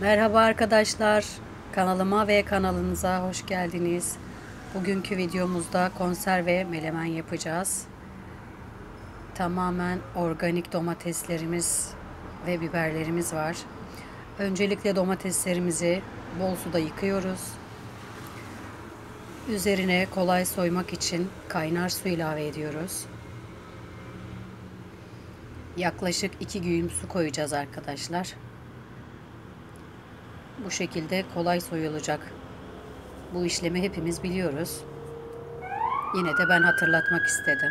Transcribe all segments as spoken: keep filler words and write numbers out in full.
Merhaba arkadaşlar, kanalıma ve kanalınıza hoş geldiniz. Bugünkü videomuzda konserve melemen yapacağız. Tamamen organik domateslerimiz ve biberlerimiz var. Öncelikle domateslerimizi bol suda yıkıyoruz. Üzerine kolay soymak için kaynar su ilave ediyoruz. Yaklaşık iki güğüm su koyacağız arkadaşlar. Bu şekilde kolay soyulacak. Bu işlemi hepimiz biliyoruz. Yine de ben hatırlatmak istedim.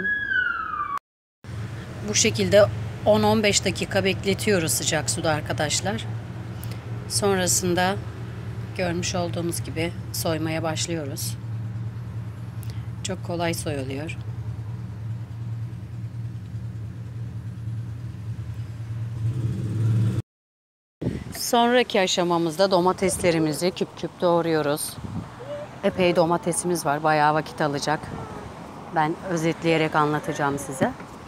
Bu şekilde on on beş dakika bekletiyoruz sıcak suda arkadaşlar. Sonrasında görmüş olduğumuz gibi soymaya başlıyoruz. Çok kolay soyuluyor. Sonraki aşamamızda domateslerimizi küp küp doğruyoruz. Epey domatesimiz var. Bayağı vakit alacak. Ben özetleyerek anlatacağım size.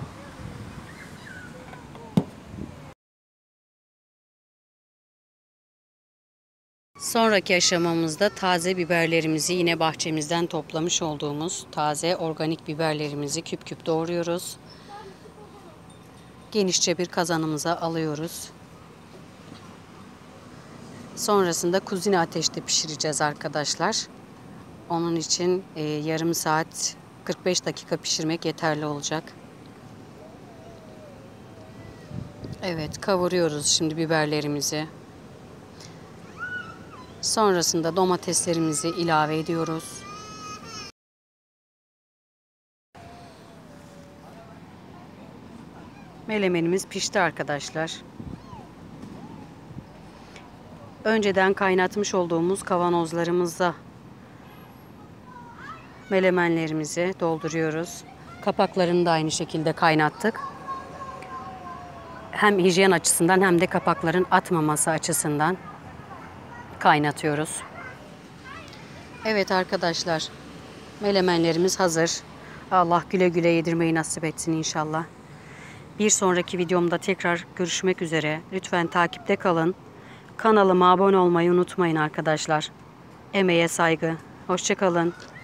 Sonraki aşamamızda taze biberlerimizi yine bahçemizden toplamış olduğumuz taze organik biberlerimizi küp küp doğruyoruz. Genişçe bir kazanımıza alıyoruz. Sonrasında kuzine ateşte pişireceğiz arkadaşlar. Onun için e, yarım saat kırk beş dakika pişirmek yeterli olacak. Evet, kavuruyoruz şimdi biberlerimizi. Sonrasında domateslerimizi ilave ediyoruz. Melemenimiz pişti arkadaşlar. Önceden kaynatmış olduğumuz kavanozlarımızda melemenlerimizi dolduruyoruz. Kapaklarını da aynı şekilde kaynattık. Hem hijyen açısından hem de kapakların atmaması açısından kaynatıyoruz. Evet arkadaşlar, melemenlerimiz hazır. Allah güle güle yedirmeyi nasip etsin inşallah. Bir sonraki videomda tekrar görüşmek üzere. Lütfen takipte kalın. Kanalıma abone olmayı unutmayın arkadaşlar. Emeğe saygı. Hoşça kalın.